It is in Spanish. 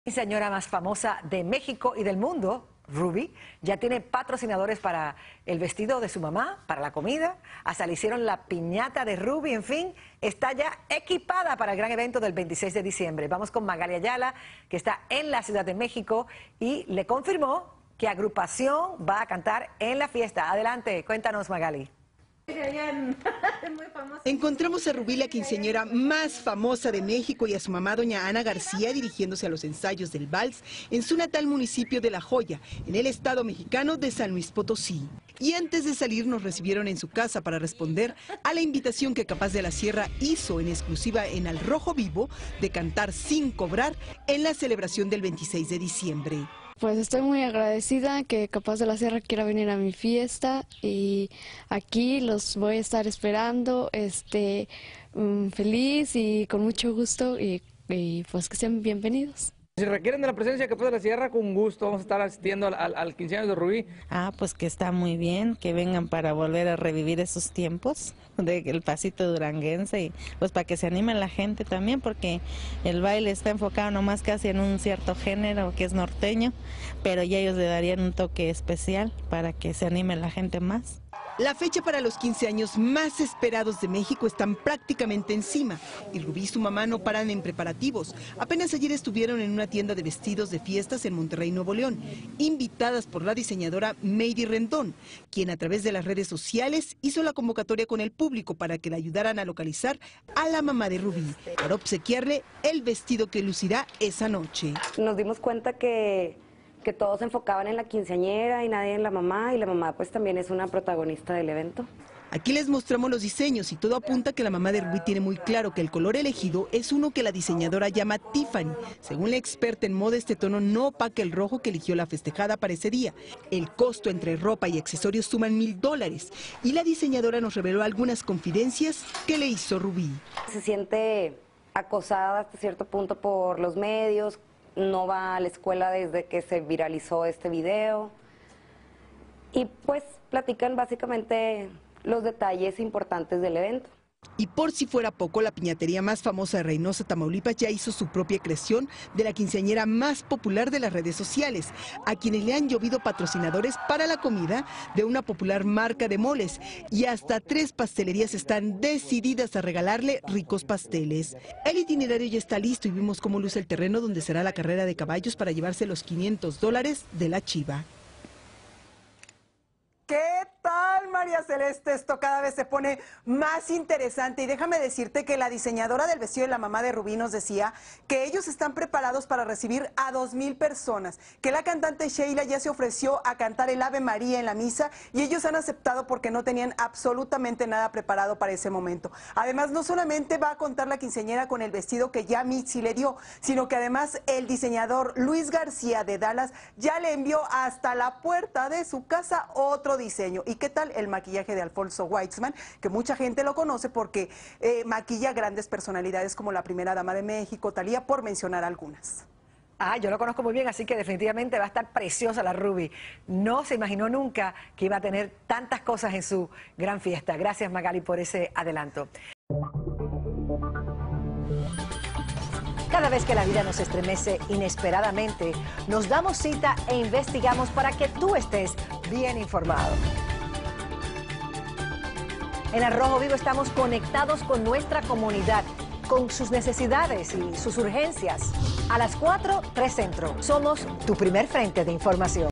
Señora más famosa de México y del mundo, Ruby, ya tiene patrocinadores para el vestido de su mamá, para la comida, hasta le hicieron la piñata de Ruby, en fin, está ya equipada para el gran evento del 26 de diciembre. Vamos con Magali Ayala, que está en la Ciudad de México y le confirmó que agrupación va a cantar en la fiesta. Adelante, cuéntanos, Magali. Encontramos a Rubí, la quinceañera más famosa de México, y a su mamá, doña Ana García, dirigiéndose a los ensayos del vals en su natal municipio de La Joya, en el estado mexicano de San Luis Potosí. Y antes de salir nos recibieron en su casa para responder a la invitación que Capaz de la Sierra hizo en exclusiva en Al Rojo Vivo de cantar sin cobrar en la celebración del 26 de diciembre. Pues estoy muy agradecida que Capaz de la Sierra quiera venir a mi fiesta y aquí los voy a estar esperando, feliz y con mucho gusto y pues que sean bienvenidos. Si requieren de la presencia de Capaz de la Sierra, con gusto vamos a estar asistiendo al 15 años de Rubí. Pues que está muy bien, que vengan para volver a revivir esos tiempos del pasito duranguense y pues para que se anime la gente también, porque el baile está enfocado nomás casi en un cierto género que es norteño, pero ya ellos le darían un toque especial para que se anime la gente más. La fecha para los 15 años más esperados de México están prácticamente encima y Rubí y su mamá no paran en preparativos. Apenas ayer estuvieron en una tienda de vestidos de fiestas en Monterrey, Nuevo León, invitadas por la diseñadora Maydi Rendón, quien a través de las redes sociales hizo la convocatoria con el público para que la ayudaran a localizar a la mamá de Rubí, para obsequiarle el vestido que lucirá esa noche. Nos dimos cuenta que todos se enfocaban en la quinceañera y nadie en la mamá, y la mamá pues también es una protagonista del evento. Aquí les mostramos los diseños y todo apunta que la mamá de Rubí tiene muy claro que el color elegido es uno que la diseñadora llama Tiffany. Según la experta en moda, este tono no opaca el rojo que eligió la festejada para ese día. El costo entre ropa y accesorios suman $1000 y la diseñadora nos reveló algunas confidencias que le hizo Rubí. Se siente acosada hasta cierto punto por los medios. No va a la escuela desde que se viralizó este video y pues platican básicamente los detalles importantes del evento. Y por si fuera poco, la piñatería más famosa de Reynosa, Tamaulipas, ya hizo su propia creación de la quinceañera más popular de las redes sociales, a quienes le han llovido patrocinadores para la comida de una popular marca de moles, y hasta 3 pastelerías están decididas a regalarle ricos pasteles. El itinerario ya está listo y vimos cómo luce el terreno donde será la carrera de caballos para llevarse los $500 de la chiva. ¿Qué tal, María Celeste? Esto cada vez se pone más interesante y déjame decirte que la diseñadora del vestido de la mamá de Rubí nos decía que ellos están preparados para recibir a 2000 personas, que la cantante Sheila ya se ofreció a cantar el Ave María en la misa y ellos han aceptado porque no tenían absolutamente nada preparado para ese momento. Además, no solamente va a contar la quinceañera con el vestido que ya Mitzi le dio, sino que además el diseñador Luis García de Dallas ya le envió hasta la puerta de su casa otro diseño. ¿Y qué tal el maquillaje de Alfonso Weitzman? Que mucha gente lo conoce porque maquilla grandes personalidades como la primera dama de México, Thalía, por mencionar algunas. Yo lo conozco muy bien, así que definitivamente va a estar preciosa la Ruby. No se imaginó nunca que iba a tener tantas cosas en su gran fiesta. Gracias, Magali, por ese adelanto. Cada vez que la vida nos estremece inesperadamente, nos damos cita e investigamos para que tú estés bien informado. En Al Rojo Vivo estamos conectados con nuestra comunidad, con sus necesidades y sus urgencias. A las 4, 3 Centro. Somos tu primer frente de información.